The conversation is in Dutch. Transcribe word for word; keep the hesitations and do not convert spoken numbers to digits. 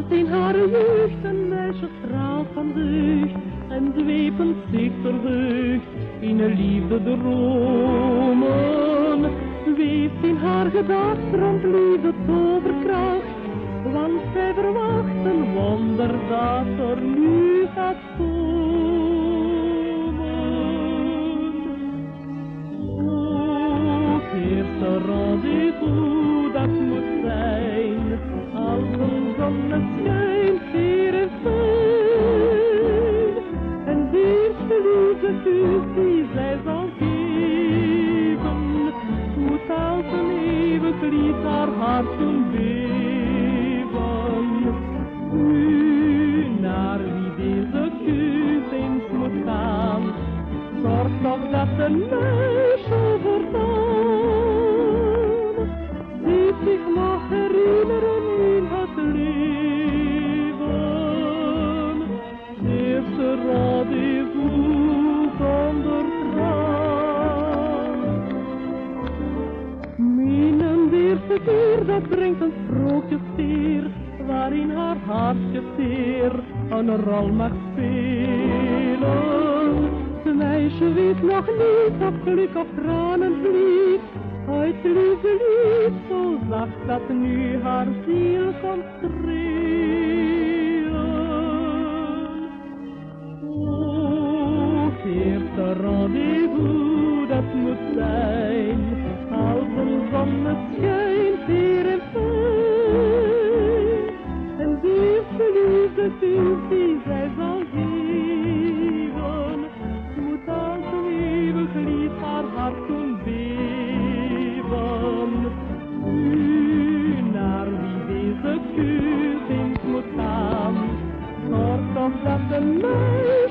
in haar jeugd een meisje straalt van deugd en dwepend zich verheugt in een liefde dromen. Weeft in haar gedachten rond liefde toverkracht, want zij verwacht een wonder dat er nu gaat komen. O, eerste rendezvous dat moet zijn, als een zonneschijn zeer en fijn. En de eerste liefde kus die zij zal geven, moet als een eeuwig lied haar hart doen beven. Nu, naar wie deze kus eens moet gaan, zorg toch dat de meisje voortaan die zich mag herinneren in het leven. Eerste rendezvous zonder traan. Minnen de eerste keer, dat brengt een sprookjesveer, waarin haar hartje teer een rol mag spelen. Het meisje weet nog niet of geluk of tranen vliet, uit liefde lied zo zacht dat nu haar ziel komt strelen. O, eerste rendezvous dat moet zijn, als een zonneschijn zeer en fijn. En de eerste liefde kus die zij zal geven, moet als een eeuwig lied haar hart doen beven. Nu, naar wie deze kus eens moet gaan, zorg toch dat de meisje